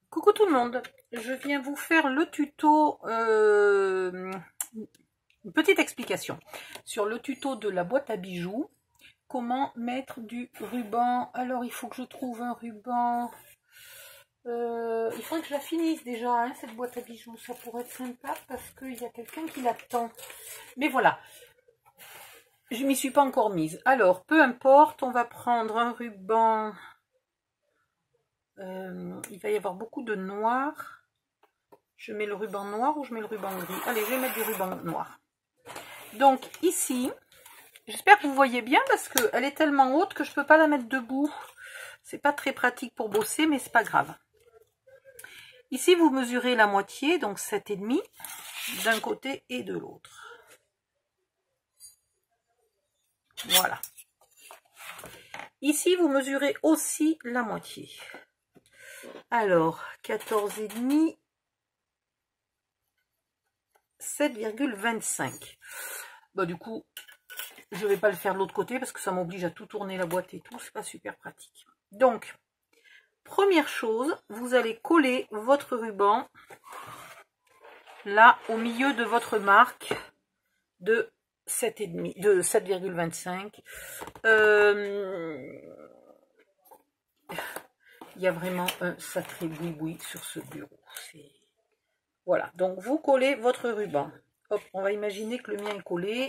Coucou tout le monde, je viens vous faire le tuto, une petite explication sur le tuto de la boîte à bijoux, comment mettre du ruban. Alors il faut que je trouve un ruban, il faudrait que je la finisse déjà, hein, cette boîte à bijoux, ça pourrait être sympa parce qu'il y a quelqu'un qui l'attend. Mais voilà, je m'y suis pas encore mise. Alors peu importe, on va prendre un ruban. Il va y avoir beaucoup de noir. Je mets le ruban noir ou je mets le ruban gris? Allez, je vais mettre du ruban noir. Donc ici, j'espère que vous voyez bien parce qu'elle est tellement haute que je ne peux pas la mettre debout. C'est pas très pratique pour bosser, mais c'est pas grave. Ici, vous mesurez la moitié, donc 7,5 d'un côté et de l'autre. Voilà. Ici, vous mesurez aussi la moitié. Alors, 14,5, 7,25. Bah, du coup, je ne vais pas le faire de l'autre côté parce que ça m'oblige à tout tourner la boîte et tout. C'est pas super pratique. Donc, première chose, vous allez coller votre ruban là au milieu de votre marque de 7,5, de 7,25. Il y a vraiment un sacré boui-boui sur ce bureau. Voilà, donc vous collez votre ruban. Hop, on va imaginer que le mien est collé.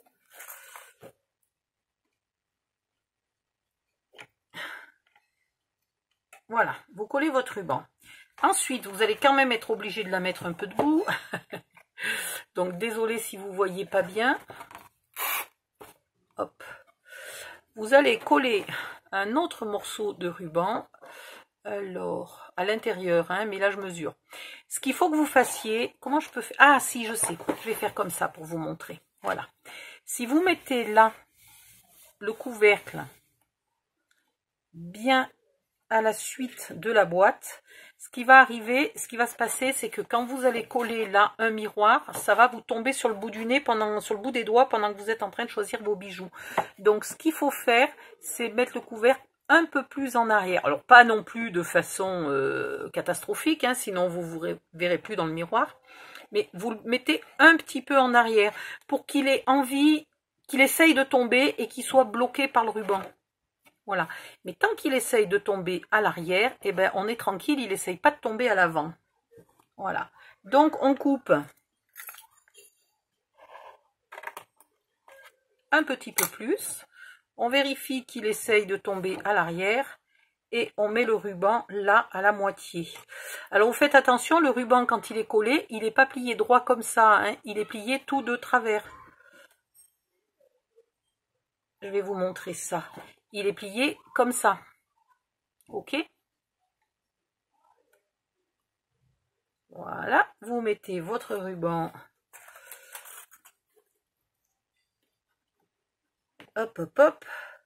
Voilà, vous collez votre ruban. Ensuite, vous allez quand même être obligé de la mettre un peu debout. Donc, désolé si vous ne voyez pas bien. Hop. Vous allez coller un autre morceau de ruban. Alors, à l'intérieur, hein, mais là, je mesure. Ce qu'il faut que vous fassiez, comment je peux faire? Ah, si, je sais. Je vais faire comme ça pour vous montrer. Voilà. Si vous mettez là le couvercle bien à la suite de la boîte, ce qui va arriver, ce qui va se passer, c'est que quand vous allez coller là un miroir, ça va vous tomber sur le bout du nez, sur le bout des doigts pendant que vous êtes en train de choisir vos bijoux. Donc ce qu'il faut faire, c'est mettre le couvercle un peu plus en arrière. Alors pas non plus de façon catastrophique, hein, sinon vous verrez plus dans le miroir. Mais vous le mettez un petit peu en arrière pour qu'il ait envie, qu'il essaye de tomber et qu'il soit bloqué par le ruban. Voilà. Mais tant qu'il essaye de tomber à l'arrière, eh ben, on est tranquille, il essaye pas de tomber à l'avant. Voilà. Donc, on coupe un petit peu plus. On vérifie qu'il essaye de tomber à l'arrière. Et on met le ruban là, à la moitié. Alors, vous faites attention, le ruban, quand il est collé, il n'est pas plié droit comme ça. Hein, il est plié tout de travers. Je vais vous montrer ça. Il est plié comme ça. Ok? Voilà, vous mettez votre ruban. Hop, hop, hop.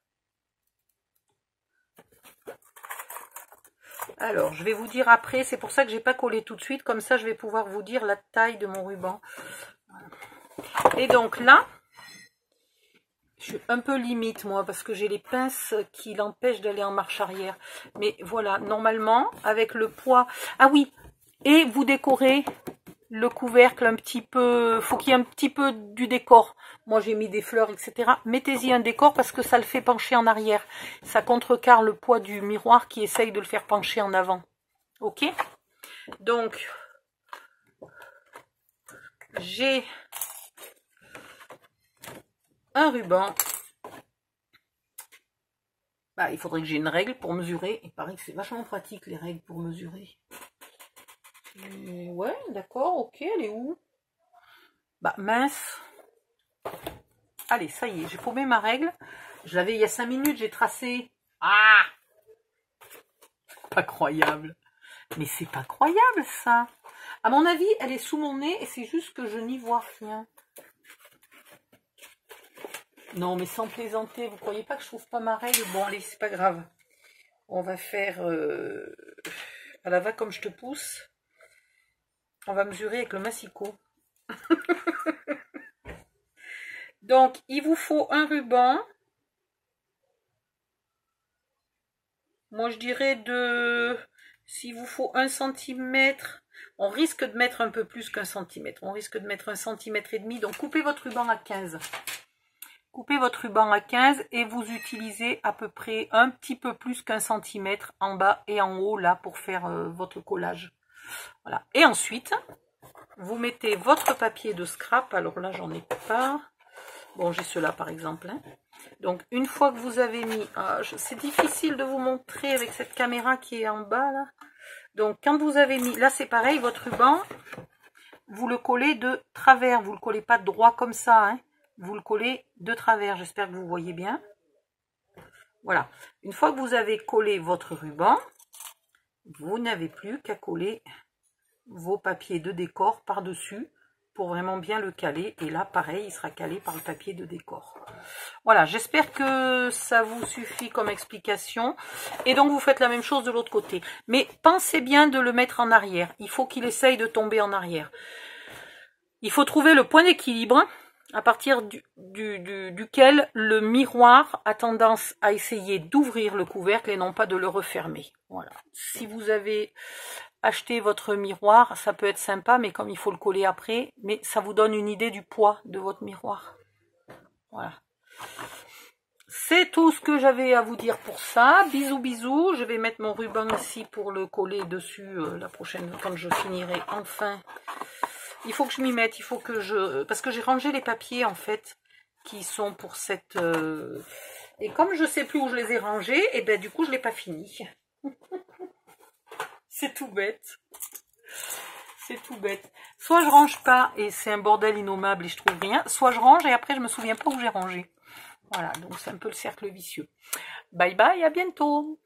Alors, je vais vous dire après, c'est pour ça que j'ai pas collé tout de suite, comme ça je vais pouvoir vous dire la taille de mon ruban. Et donc là, je suis un peu limite moi, parce que j'ai les pinces qui l'empêchent d'aller en marche arrière. Mais voilà, normalement, avec le poids... Ah oui, et vous décorez le couvercle un petit peu, faut qu'il y ait un petit peu du décor. Moi j'ai mis des fleurs, etc. Mettez-y un décor parce que ça le fait pencher en arrière. Ça contrecarre le poids du miroir qui essaye de le faire pencher en avant. Ok? Donc, j'ai un ruban. Bah, il faudrait que j'ai une règle pour mesurer. Il paraît que c'est vachement pratique les règles pour mesurer. Ouais, d'accord, ok, elle est où? Bah, mince. Allez, ça y est, j'ai paumé ma règle. Je l'avais il y a 5 minutes, j'ai tracé. Ah! Pas croyable. Mais c'est pas croyable, ça. À mon avis, elle est sous mon nez et c'est juste que je n'y vois rien. Non, mais sans plaisanter, vous croyez pas que je trouve pas ma règle? Bon, allez, c'est pas grave. On va faire... à la va comme je te pousse. On va mesurer avec le massicot. Donc, il vous faut un ruban. Moi, je dirais de S'il vous faut 1 cm, on risque de mettre un peu plus qu'un centimètre. On risque de mettre 1,5 cm. Donc coupez votre ruban à 15. Coupez votre ruban à 15 et vous utilisez à peu près un petit peu plus qu'un centimètre en bas et en haut là pour faire votre collage. Voilà. Et ensuite, vous mettez votre papier de scrap. Alors là, j'en ai pas. Bon, j'ai ceux-là par exemple. Hein. Donc une fois que vous avez mis... c'est difficile de vous montrer avec cette caméra qui est en bas là. Donc quand vous avez mis... Là c'est pareil, votre ruban, vous le collez de travers. Vous ne le collez pas droit comme ça. Hein. Vous le collez de travers. J'espère que vous voyez bien. Voilà. Une fois que vous avez collé votre ruban, vous n'avez plus qu'à coller vos papiers de décor par-dessus pour vraiment bien le caler. Et là, pareil, il sera calé par le papier de décor. Voilà, j'espère que ça vous suffit comme explication. Et donc, vous faites la même chose de l'autre côté. Mais pensez bien de le mettre en arrière. Il faut qu'il essaye de tomber en arrière. Il faut trouver le point d'équilibre à partir duquel le miroir a tendance à essayer d'ouvrir le couvercle et non pas de le refermer. Voilà. Si vous avez acheté votre miroir, ça peut être sympa, mais comme il faut le coller après, mais ça vous donne une idée du poids de votre miroir. Voilà. C'est tout ce que j'avais à vous dire pour ça. Bisous, bisous. Je vais mettre mon ruban ici pour le coller dessus la prochaine, quand je finirai enfin. Il faut que je m'y mette, il faut que je... Parce que j'ai rangé les papiers, en fait, qui sont pour cette... Et comme je sais plus où je les ai rangés, et ben du coup, je l'ai pas fini. C'est tout bête. C'est tout bête. Soit je range pas, et c'est un bordel innommable et je trouve rien, soit je range et après, je me souviens pas où j'ai rangé. Voilà, donc c'est un peu le cercle vicieux. Bye bye, à bientôt.